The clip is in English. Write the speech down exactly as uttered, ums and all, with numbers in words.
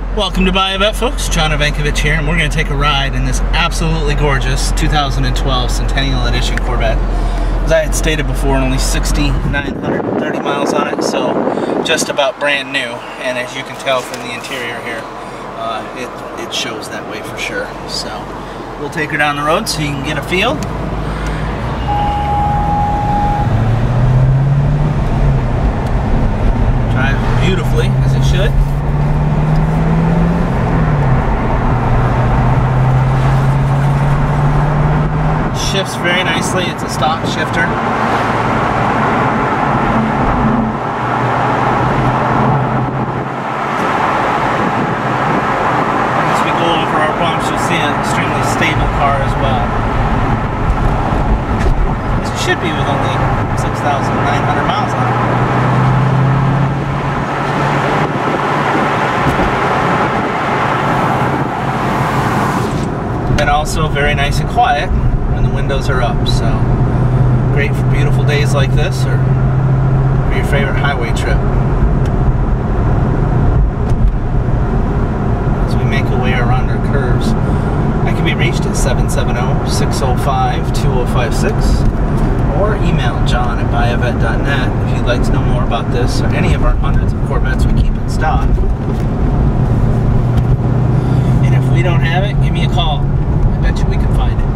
Welcome to Buyavette, folks. John Ivankovich here, and we're going to take a ride in this absolutely gorgeous two thousand twelve Centennial Edition Corvette. As I had stated before, only six thousand nine hundred thirty miles on it, so just about brand new. And as you can tell from the interior here, uh, it, it shows that way for sure. So we'll take her down the road so you can get a feel. Drive beautifully, as it should. Shifts very nicely. It's a stock shifter. As we go over our bumps, you'll see an extremely stable car as well. As it should be with only six thousand nine hundred miles on it. And also very nice and quiet when the windows are up, so great for beautiful days like this or for your favorite highway trip. As we make our way around our curves, I can be reached at seven seven zero, six zero five, two zero five six or email john at buyavette dot net if you'd like to know more about this or any of our hundreds of Corvettes we keep in stock. And if we don't have it, give me a call. I bet you we can find it.